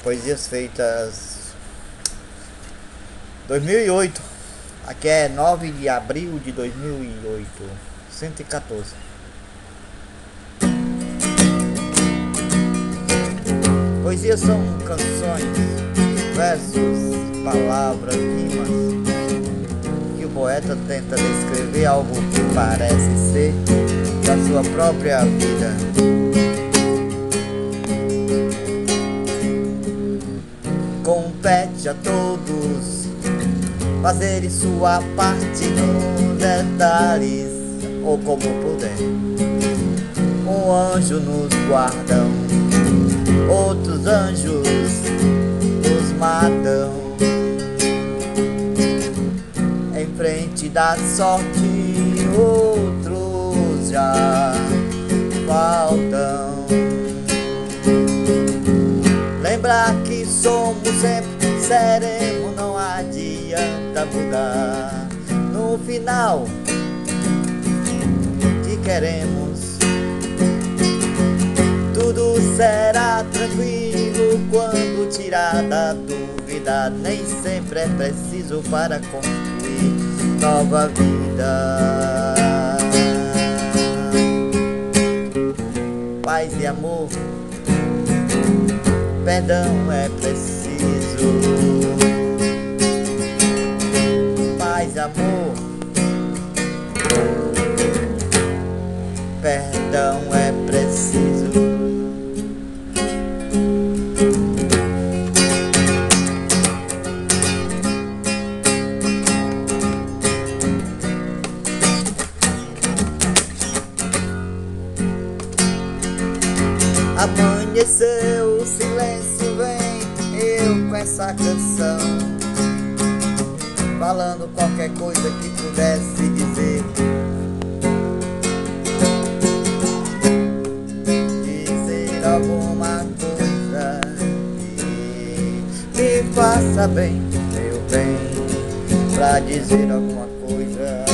Poesias feitas 2008. Aqui é 9 de abril de 2008. 114. Poesias são canções, versos, palavras, rimas, que o poeta tenta descrever algo que parece ser da sua própria vida. Compete a todos fazerem sua parte nos detalhes, ou como puder. Um anjo nos guardam, outros anjos nos matam. Em frente da sorte, outros já faltam. Lembrar que somos sempre, seremos, não adianta mudar. No final, que queremos, tudo será tranquilo quando tirar da dúvida. Nem sempre é preciso para construir nova vida. Paz e amor, perdão é preciso. Paz e amor, perdão é preciso. Amanheceu, o silêncio vem, eu com essa canção, falando qualquer coisa que pudesse dizer. Dizer alguma coisa que me faça bem, meu bem, pra dizer alguma coisa.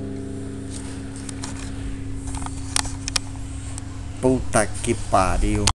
Puta que pariu.